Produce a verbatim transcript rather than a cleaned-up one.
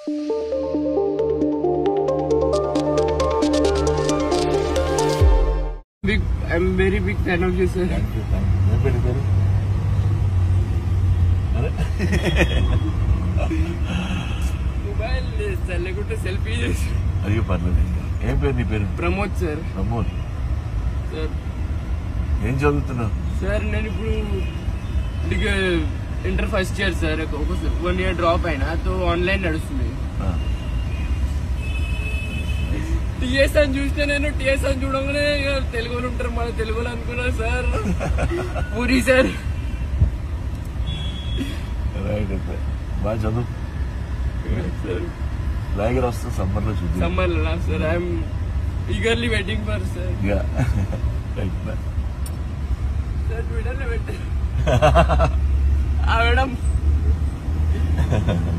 Big, I'm very big fan of you, sir. Thank you, thank you. ఏం పేరు పేరు? అరే మొబైల్ సార్ లేకుంటే సెల్ఫీ చేసి. అయ్యో పర్లేదు. ఏం పేరు నీ పేరు? ప్రమోద్ సార్. ప్రమోద్ సార్ ఏం చదువుతున్నావు? సార్ నేను ఇప్పుడు ఇంటర్ ఫస్ట్ ఇయర్ సార్, ఒక వన్ ఇయర్ డ్రాప్ అయినా తో ఆన్లైన్ నడుస్తుంది. టీఎస్ అని చూస్తే నేను టీఎస్ అని చూడగానే తెలుగులో ఉంటారు మన తెలుగులో అనుకున్నా సార్. పూరి సార్ రైట్ అయితే బాగా చదువు. లైగర్ వస్తుంది సమ్మర్ లో చూద్దాం. సమ్మర్ లో sir I'm eagerly waiting for sir. Right sir Twitter లో పెట్టారు మేడం.